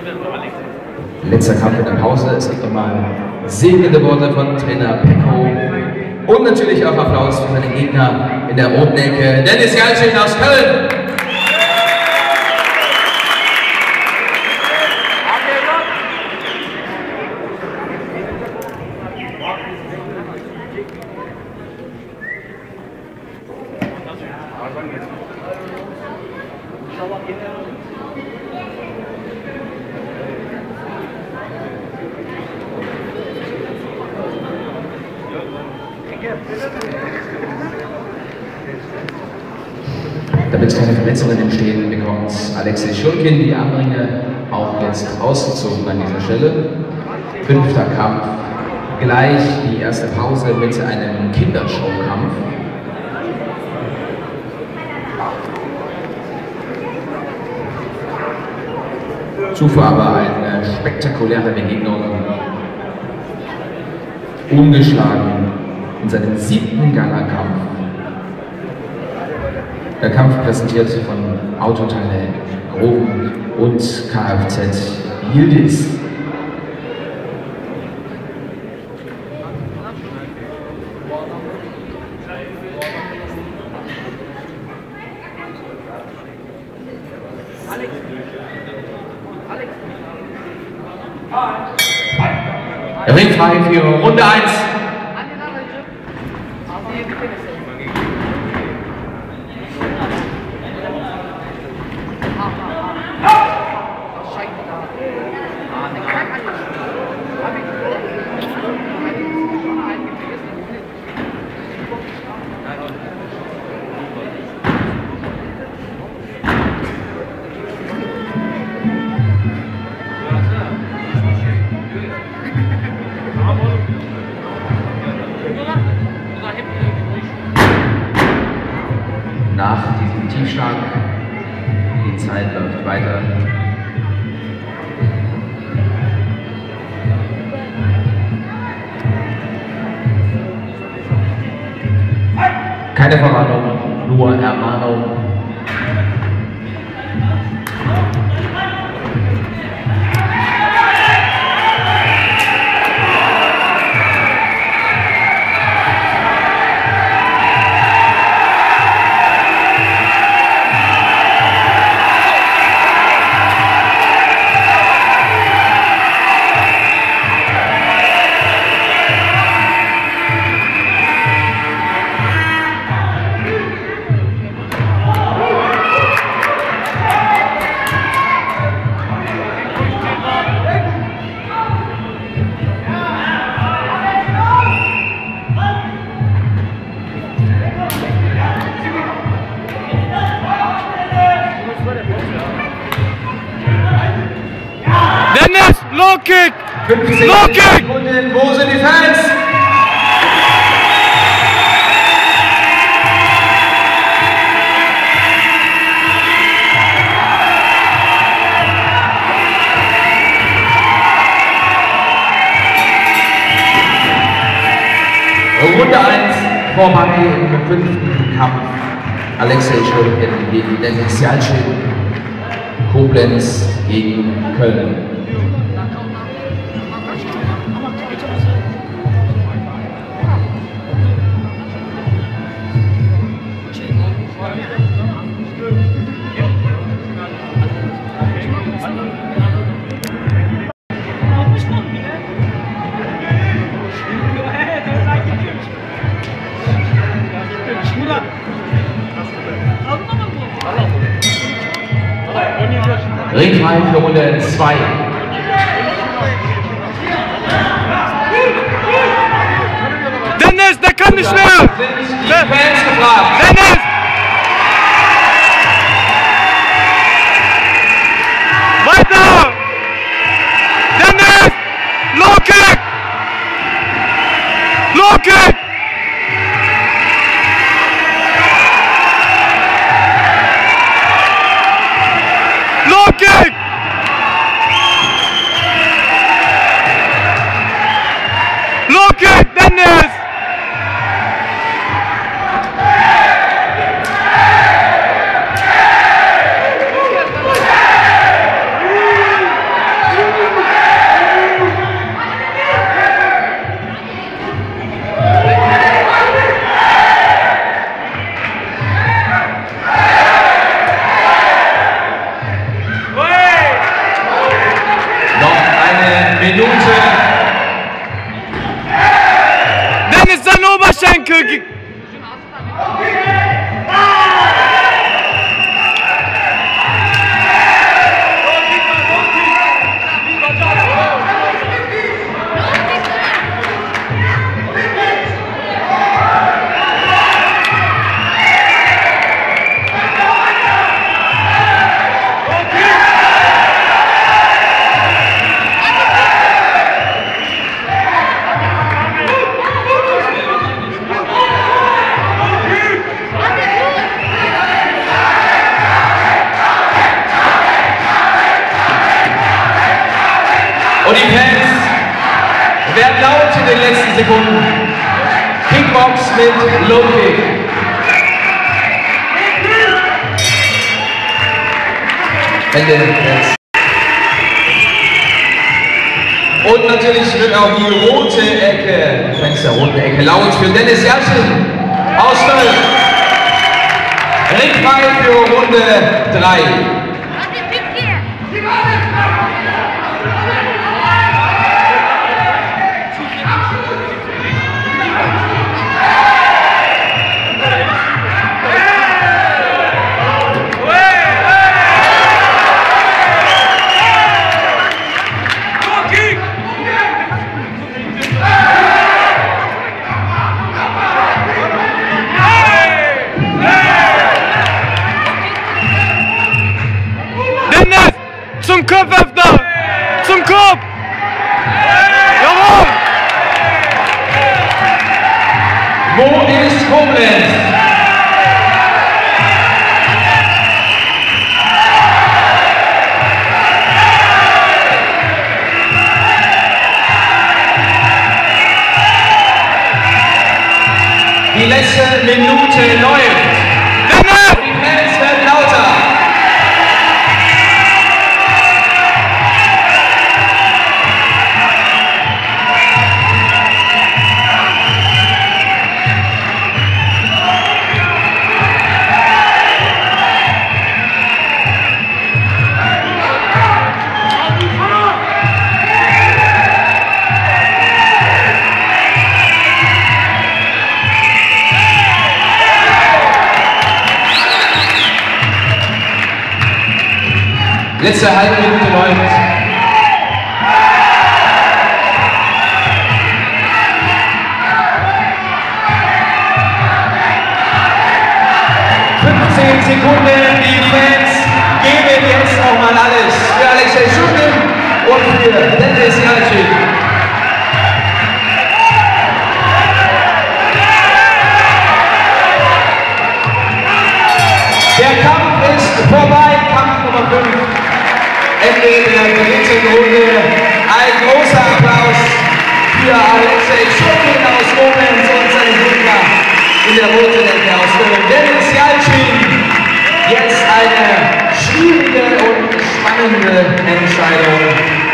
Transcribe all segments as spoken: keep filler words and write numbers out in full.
Letzter Kampf in der Pause. Es gibt nochmal segnende Worte von Trainer Pecco. Und natürlich auch Applaus für seine Gegner in der roten Ecke. Dennis Jalschin aus Köln. Damit keine Verletzungen entstehen, bekommt Alexei Schulkin die Armringe auch jetzt ausgezogen an dieser Stelle. Fünfter Kampf, gleich die erste Pause mit einem Kindershowkampf. Zuvor aber eine spektakuläre Begegnung. Ungeschlagen in seinem siebten Gala-Kampf. Der Kampf präsentiert von Autoteile Groven und Kfz Yildiz. Ringfrei für Runde eins. Nach diesem Tiefschlag, die Zeit läuft weiter. Keine Verwarnung, nur Ermahnung. Dennis, Low Kick! Low Kick! Wo sind die Fans? Runde eins vorbei im fünften Kampf. Alexei Schulkin gegen Dennis Jalschin. Koblenz gegen Köln. Ringfrei für Runde zwei. Dennis, der kann nicht mehr! Die Fans gefragt. Dennis! Weiter! Dennis! Low Kick! Low Kick! Low Kick! Low Kick, Dennis! Danke. Und die Fans werden laut in den letzten Sekunden. Kickbox mit Low Kick. Ende jetzt. Und natürlich wird auch die rote Ecke, die Fans der roten Ecke, laut für Dennis Jaschin aus Köln. Ringfrei für Runde drei. Zum Kopföffner! Zum Kopf! Jawohl! Wo ist Koblenz? Die letzte Minute läuft. Dennis! Die Fans werden lauter. Letzte halbe Minute läuft. fünfzehn Sekunden, die Fans geben jetzt nochmal alles für Alexei Schulkin und für Dennis Jaschin. Der Kampf ist vorbei, Kampf Nummer fünf. Ende der dritten Runde. Ein großer Applaus für Alexei Schulkin aus Koblenz und seine Gegner in der roten Ecke aus Köln. Dennis Jaschin. Jetzt eine schwierige und spannende Entscheidung.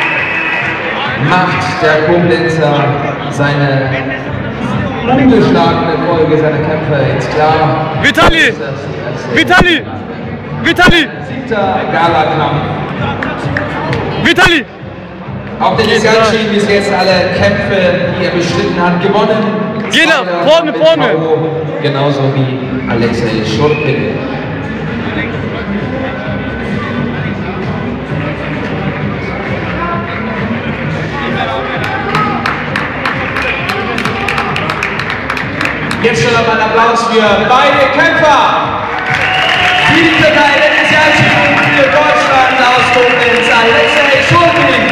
Macht der Koblenzer seine ungeschlagene Folge seiner Kämpfe jetzt klar? Vitali! Vitali! Vitali! Siebter Gala-Kampf. Vitali! Auch Dennis Jaschin bis jetzt alle Kämpfe, die er bestritten hat, gewonnen. Jeder, vorne, vorne! Genauso wie Alexei Schulkin. Jetzt schon noch ein Applaus für beide Kämpfer. Siebter Teil Dennis Jaschin für Deutschland aus Koblenz, Alexei Schulkin.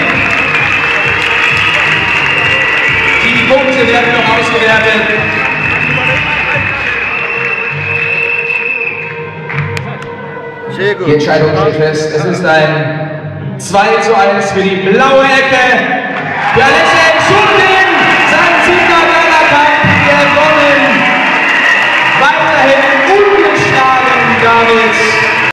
Die Punkte werden noch ausgewertet. Sehr gut. Die Entscheidung steht fest. Es ist ein zwei zu eins für die blaue Ecke. Für Alexei Schulkin, sein siebter Gala-Kampf gewonnen. Weiterhin ungeschlagen damit.